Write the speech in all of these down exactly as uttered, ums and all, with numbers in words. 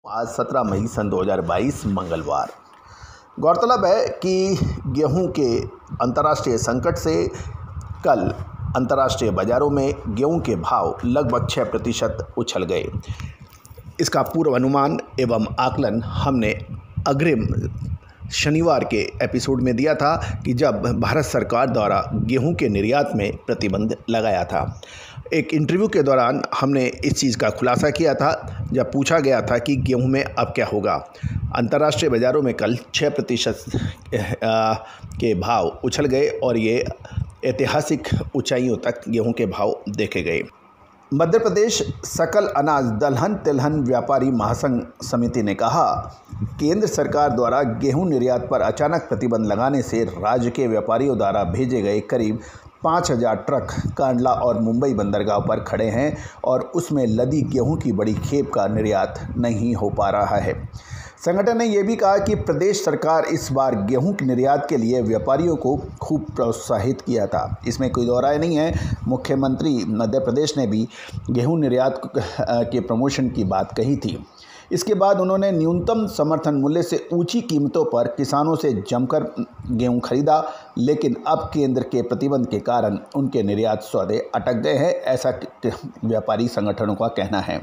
आज सत्रह मई सन दो हज़ार बाईस मंगलवार। गौरतलब है कि गेहूं के अंतर्राष्ट्रीय संकट से कल अंतर्राष्ट्रीय बाज़ारों में गेहूं के भाव लगभग छः प्रतिशत उछल गए। इसका पूर्व अनुमान एवं आकलन हमने अग्रिम शनिवार के एपिसोड में दिया था कि जब भारत सरकार द्वारा गेहूं के निर्यात में प्रतिबंध लगाया था। एक इंटरव्यू के दौरान हमने इस चीज़ का खुलासा किया था जब पूछा गया था कि गेहूं में अब क्या होगा। अंतर्राष्ट्रीय बाज़ारों में कल छः प्रतिशत के भाव उछल गए और ये ऐतिहासिक ऊंचाइयों तक गेहूं के भाव देखे गए। मध्य प्रदेश सकल अनाज दलहन तिलहन व्यापारी महासंघ समिति ने कहा, केंद्र सरकार द्वारा गेहूं निर्यात पर अचानक प्रतिबंध लगाने से राज्य के व्यापारियों द्वारा भेजे गए करीब पाँच हज़ार ट्रक कांडला और मुंबई बंदरगाह पर खड़े हैं और उसमें लदी गेहूं की बड़ी खेप का निर्यात नहीं हो पा रहा है। संगठन ने यह भी कहा कि प्रदेश सरकार इस बार गेहूं के निर्यात के लिए व्यापारियों को खूब प्रोत्साहित किया था, इसमें कोई दो राय नहीं है। मुख्यमंत्री मध्य प्रदेश ने भी गेहूं निर्यात के प्रमोशन की बात कही थी। इसके बाद उन्होंने न्यूनतम समर्थन मूल्य से ऊंची कीमतों पर किसानों से जमकर गेहूं खरीदा, लेकिन अब केंद्र के प्रतिबंध के कारण उनके निर्यात सौदे अटक गए हैं, ऐसा व्यापारी संगठनों का कहना है।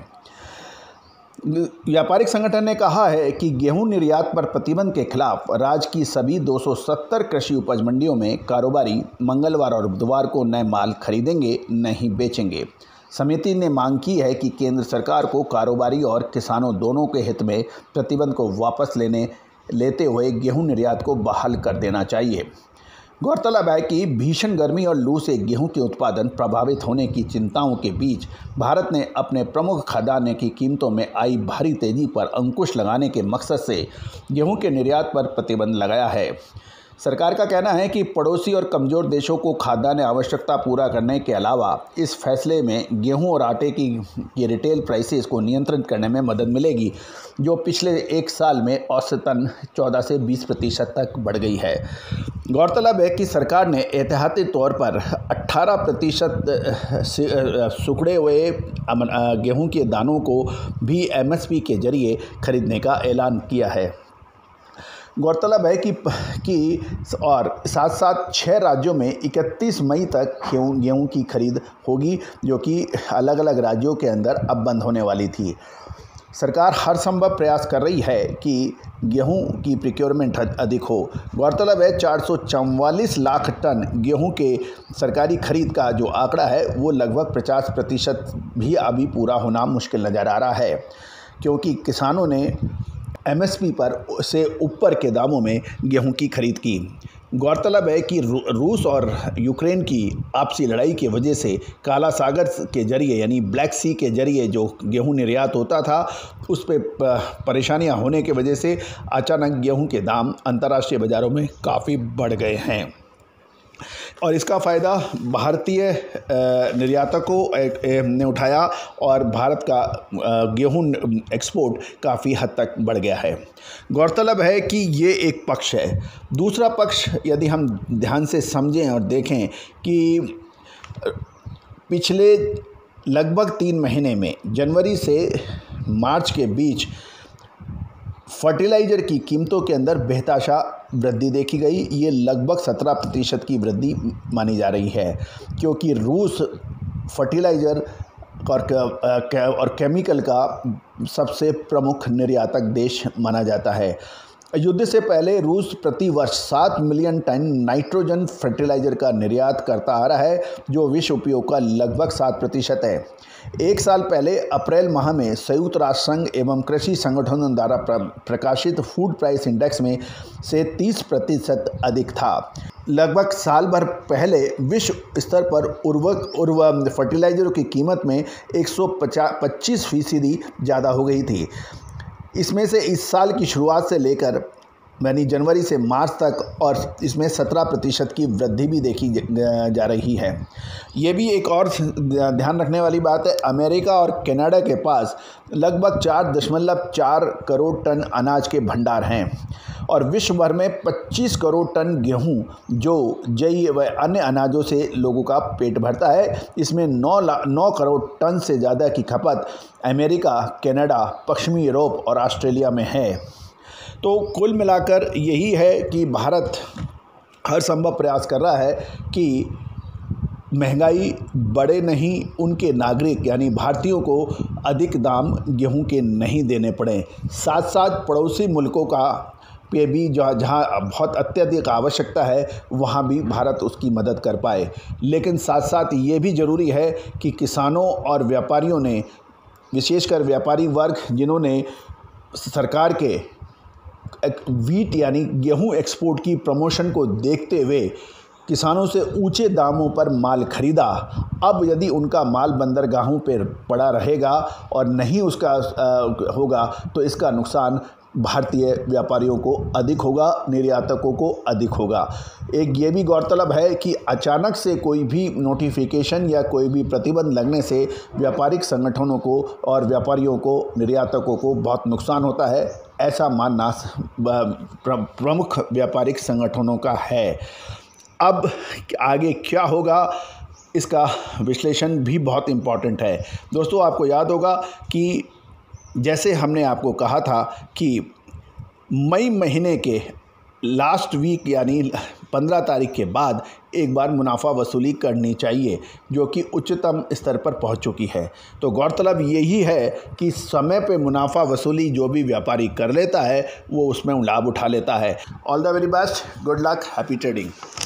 व्यापारिक संगठन ने कहा है कि गेहूं निर्यात पर प्रतिबंध के खिलाफ राज्य की सभी दो सौ सत्तर कृषि उपज मंडियों में कारोबारी मंगलवार और बुधवार को नए माल खरीदेंगे, नहीं बेचेंगे। समिति ने मांग की है कि केंद्र सरकार को कारोबारी और किसानों दोनों के हित में प्रतिबंध को वापस लेने लेते हुए गेहूं निर्यात को बहाल कर देना चाहिए। गौरतलब है कि भीषण गर्मी और लू से गेहूं के उत्पादन प्रभावित होने की चिंताओं के बीच भारत ने अपने प्रमुख खाद्यान्न की कीमतों में आई भारी तेजी पर अंकुश लगाने के मकसद से गेहूं के निर्यात पर प्रतिबंध लगाया है। सरकार का कहना है कि पड़ोसी और कमज़ोर देशों को खाद्यान्न आवश्यकता पूरा करने के अलावा इस फैसले में गेहूं और आटे की की रिटेल प्राइसेस को नियंत्रित करने में मदद मिलेगी, जो पिछले एक साल में औसतन चौदह से बीस प्रतिशत तक बढ़ गई है। गौरतलब है कि सरकार ने एहतियाती तौर पर अठारह प्रतिशत सुखड़े हुए गेहूं के दानों को भी एम एस पी के जरिए खरीदने का ऐलान किया है। गौरतलब है कि कि और साथ साथ छः राज्यों में इकतीस मई तक गेहूं गेहूं की खरीद होगी, जो कि अलग अलग राज्यों के अंदर अब बंद होने वाली थी। सरकार हर संभव प्रयास कर रही है कि गेहूं की प्रिक्योरमेंट अधिक हो। गौरतलब है चार सौ चौवालीस लाख टन गेहूं के सरकारी खरीद का जो आंकड़ा है वो लगभग पचास प्रतिशत भी अभी पूरा होना मुश्किल नज़र आ रहा है, क्योंकि किसानों ने एम एस पी पर से ऊपर के दामों में गेहूं की खरीद की। गौरतलब है कि रू, रूस और यूक्रेन की आपसी लड़ाई की वजह से काला सागर के जरिए यानी ब्लैक सी के जरिए जो गेहूं निर्यात होता था उस पर परेशानियां होने की वजह से अचानक गेहूं के दाम अंतर्राष्ट्रीय बाज़ारों में काफ़ी बढ़ गए हैं और इसका फ़ायदा भारतीय निर्यातकों ने उठाया और भारत का गेहूं एक्सपोर्ट काफ़ी हद तक बढ़ गया है। गौरतलब है कि ये एक पक्ष है। दूसरा पक्ष यदि हम ध्यान से समझें और देखें कि पिछले लगभग तीन महीने में जनवरी से मार्च के बीच फर्टिलाइज़र की कीमतों के अंदर बेतहाशा वृद्धि देखी गई। ये लगभग सत्रह प्रतिशत की वृद्धि मानी जा रही है, क्योंकि रूस फर्टिलाइज़र और और केमिकल का सबसे प्रमुख निर्यातक देश माना जाता है। युद्ध से पहले रूस प्रति वर्ष सात मिलियन टन नाइट्रोजन फर्टिलाइज़र का निर्यात करता आ रहा है, जो विश्व उपयोग का लगभग सात प्रतिशत है। एक साल पहले अप्रैल माह में संयुक्त राष्ट्र संघ एवं कृषि संगठनों द्वारा प्रकाशित फूड प्राइस इंडेक्स में से तीस प्रतिशत अधिक था। लगभग साल भर पहले विश्व स्तर पर उर्वरक उर्वर फर्टिलाइज़रों की कीमत में एक सौ पच्चीस फीसदी ज़्यादा हो गई थी। इसमें से इस साल की शुरुआत से लेकर यानी जनवरी से मार्च तक, और इसमें सत्रह प्रतिशत की वृद्धि भी देखी जा रही है। ये भी एक और ध्यान रखने वाली बात है, अमेरिका और कनाडा के पास लगभग चार दशमलव चार करोड़ टन अनाज के भंडार हैं और विश्व भर में पच्चीस करोड़ टन गेहूं जो जई व अन्य अनाजों से लोगों का पेट भरता है। इसमें नौ ला नौ करोड़ टन से ज़्यादा की खपत अमेरिका, कनाडा, पश्चिमी यूरोप और ऑस्ट्रेलिया में है। तो कुल मिलाकर यही है कि भारत हर संभव प्रयास कर रहा है कि महंगाई बढ़े नहीं, उनके नागरिक यानी भारतीयों को अधिक दाम गेहूं के नहीं देने पड़े। साथ साथ पड़ोसी मुल्कों का पे भी जहाँ जहाँ बहुत अत्यधिक आवश्यकता है वहाँ भी भारत उसकी मदद कर पाए। लेकिन साथ साथ ये भी ज़रूरी है कि किसानों और व्यापारियों ने, विशेषकर व्यापारी वर्ग जिन्होंने सरकार के वीट यानी गेहूं एक्सपोर्ट की प्रमोशन को देखते हुए किसानों से ऊंचे दामों पर माल खरीदा, अब यदि उनका माल बंदरगाहों पर पड़ा रहेगा और नहीं उसका आ, होगा तो इसका नुकसान भारतीय व्यापारियों को अधिक होगा, निर्यातकों को अधिक होगा। एक ये भी गौरतलब है कि अचानक से कोई भी नोटिफिकेशन या कोई भी प्रतिबंध लगने से व्यापारिक संगठनों को और व्यापारियों को, निर्यातकों को बहुत नुकसान होता है, ऐसा मानना प्रमुख व्यापारिक संगठनों का है। अब आगे क्या होगा इसका विश्लेषण भी बहुत इम्पॉर्टेंट है। दोस्तों, आपको याद होगा कि जैसे हमने आपको कहा था कि मई महीने के लास्ट वीक यानी पंद्रह तारीख के बाद एक बार मुनाफा वसूली करनी चाहिए, जो कि उच्चतम स्तर पर पहुंच चुकी है। तो गौरतलब यही है कि समय पे मुनाफा वसूली जो भी व्यापारी कर लेता है वो उसमें लाभ उठा लेता है। All the very best, good luck, happy trading.